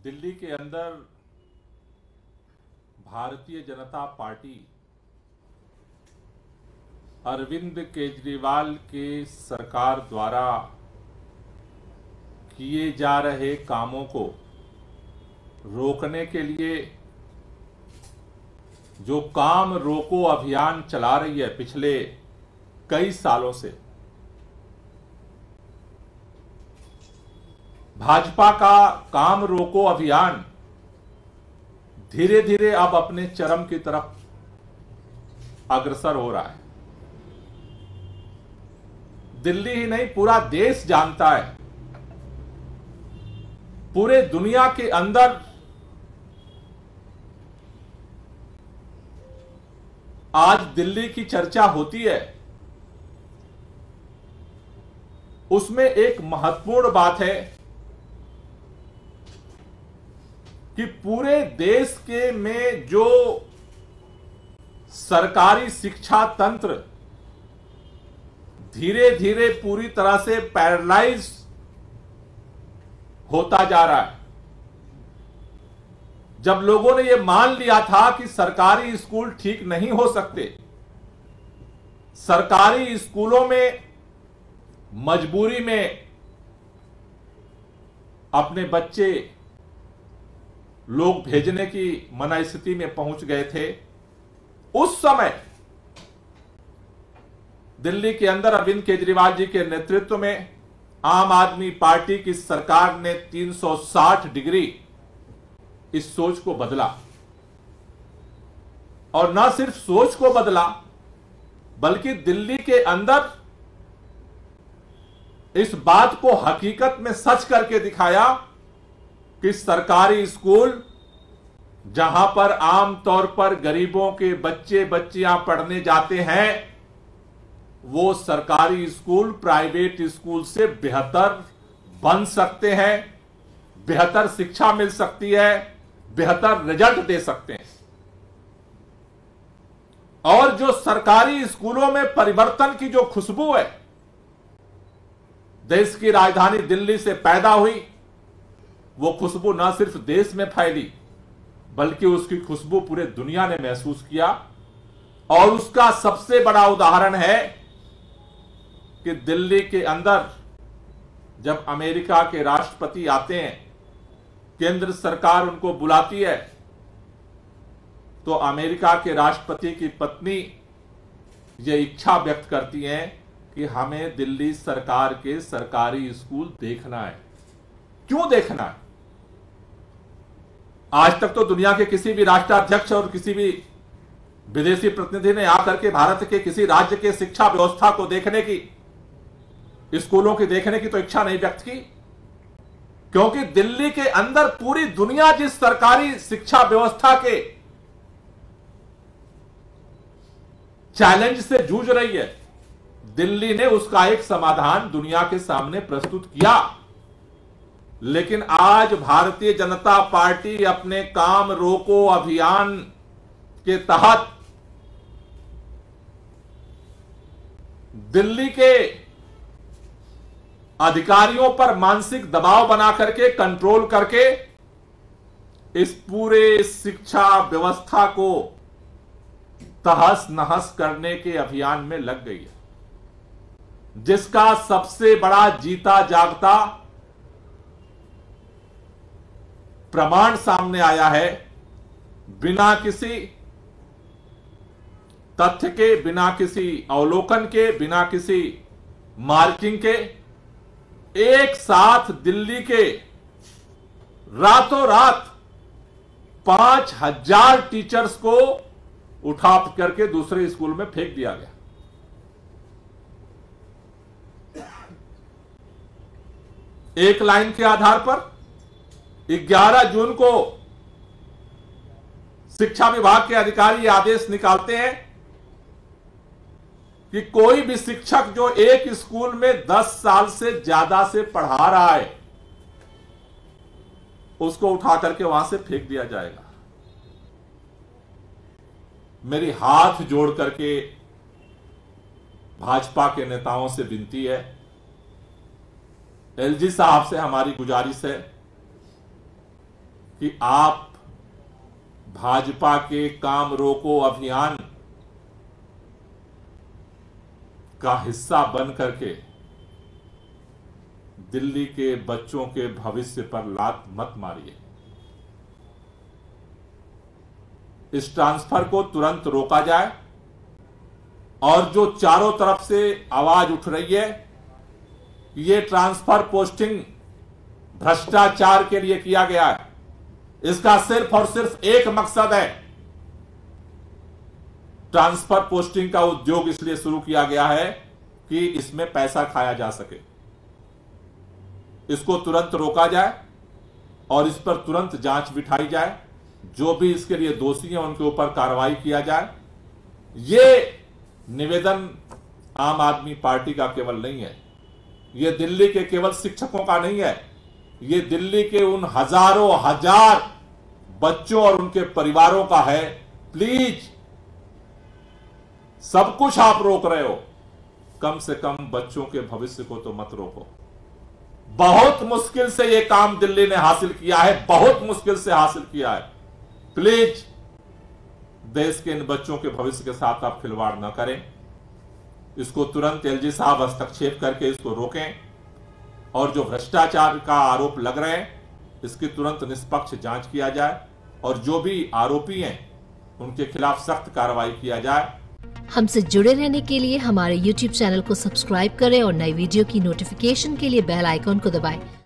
दिल्ली के अंदर भारतीय जनता पार्टी अरविंद केजरीवाल के सरकार द्वारा किए जा रहे कामों को रोकने के लिए जो काम रोको अभियान चला रही है पिछले कई सालों से, भाजपा का काम रोको अभियान धीरे धीरे अब अपने चरम की तरफ अग्रसर हो रहा है। दिल्ली ही नहीं, पूरा देश जानता है, पूरे दुनिया के अंदर आज दिल्ली की चर्चा होती है। उसमें एक महत्वपूर्ण बात है कि पूरे देश के में जो सरकारी शिक्षा तंत्र धीरे धीरे पूरी तरह से पैरालाइज होता जा रहा है। जब लोगों ने यह मान लिया था कि सरकारी स्कूल ठीक नहीं हो सकते, सरकारी स्कूलों में मजबूरी में अपने बच्चे लोग भेजने की मना स्थिति में पहुंच गए थे, उस समय दिल्ली के अंदर अरविंद केजरीवाल जी के नेतृत्व में आम आदमी पार्टी की सरकार ने 360 डिग्री इस सोच को बदला। और न सिर्फ सोच को बदला, बल्कि दिल्ली के अंदर इस बात को हकीकत में सच करके दिखाया कि सरकारी स्कूल जहां पर आमतौर पर गरीबों के बच्चे बच्चियां पढ़ने जाते हैं, वो सरकारी स्कूल प्राइवेट स्कूल से बेहतर बन सकते हैं, बेहतर शिक्षा मिल सकती है, बेहतर रिजल्ट दे सकते हैं। और जो सरकारी स्कूलों में परिवर्तन की जो खुशबू है, देश की राजधानी दिल्ली से पैदा हुई, वो खुशबू न सिर्फ देश में फैली, बल्कि उसकी खुशबू पूरे दुनिया ने महसूस किया। और उसका सबसे बड़ा उदाहरण है कि दिल्ली के अंदर जब अमेरिका के राष्ट्रपति आते हैं, केंद्र सरकार उनको बुलाती है, तो अमेरिका के राष्ट्रपति की पत्नी ये इच्छा व्यक्त करती हैं कि हमें दिल्ली सरकार के सरकारी स्कूल देखना है। क्यों देखना है? आज तक तो दुनिया के किसी भी राष्ट्राध्यक्ष और किसी भी विदेशी प्रतिनिधि ने आकर के भारत के किसी राज्य के शिक्षा व्यवस्था को देखने की, स्कूलों की देखने की तो इच्छा नहीं व्यक्त की, क्योंकि दिल्ली के अंदर पूरी दुनिया जिस सरकारी शिक्षा व्यवस्था के चैलेंज से जूझ रही है, दिल्ली ने उसका एक समाधान दुनिया के सामने प्रस्तुत किया। लेकिन आज भारतीय जनता पार्टी अपने काम रोको अभियान के तहत दिल्ली के अधिकारियों पर मानसिक दबाव बना करके, कंट्रोल करके इस पूरे शिक्षा व्यवस्था को तहस नहस करने के अभियान में लग गई है, जिसका सबसे बड़ा जीता जागता प्रमाण सामने आया है। बिना किसी तथ्य के, बिना किसी अवलोकन के, बिना किसी मार्किंग के, एक साथ दिल्ली के रातों रात 5000 टीचर्स को उठा करके दूसरे स्कूल में फेंक दिया गया। एक लाइन के आधार पर 11 जून को शिक्षा विभाग के अधिकारी आदेश निकालते हैं कि कोई भी शिक्षक जो एक स्कूल में 10 साल से ज्यादा से पढ़ा रहा है, उसको उठा करके वहां से फेंक दिया जाएगा। मेरी हाथ जोड़ करके भाजपा के नेताओं से विनती है, एलजी साहब से हमारी गुजारिश है कि आप भाजपा के काम रोको अभियान का हिस्सा बन करके दिल्ली के बच्चों के भविष्य पर लात मत मारिए। इस ट्रांसफर को तुरंत रोका जाए और जो चारों तरफ से आवाज उठ रही है ये ट्रांसफर पोस्टिंग भ्रष्टाचार के लिए किया गया है, इसका सिर्फ और सिर्फ एक मकसद है। ट्रांसफर पोस्टिंग का उद्योग इसलिए शुरू किया गया है कि इसमें पैसा खाया जा सके। इसको तुरंत रोका जाए और इस पर तुरंत जांच बिठाई जाए। जो भी इसके लिए दोषी हैं उनके ऊपर कार्रवाई किया जाए। यह निवेदन आम आदमी पार्टी का केवल नहीं है, यह दिल्ली के केवल शिक्षकों का नहीं है, यह दिल्ली के उन हजारों हजार बच्चों और उनके परिवारों का है। प्लीज, सब कुछ आप रोक रहे हो, कम से कम बच्चों के भविष्य को तो मत रोको। बहुत मुश्किल से यह काम दिल्ली ने हासिल किया है, बहुत मुश्किल से हासिल किया है। प्लीज, देश के इन बच्चों के भविष्य के साथ आप खिलवाड़ न करें। इसको तुरंत एलजी साहब हस्तक्षेप करके इसको रोकें और जो भ्रष्टाचार का आरोप लग रहे हैं इसकी तुरंत निष्पक्ष जांच किया जाए और जो भी आरोपी हैं उनके खिलाफ सख्त कार्रवाई किया जाए। हमसे जुड़े रहने के लिए हमारे YouTube चैनल को सब्सक्राइब करें और नई वीडियो की नोटिफिकेशन के लिए बेल आइकॉन को दबाएं।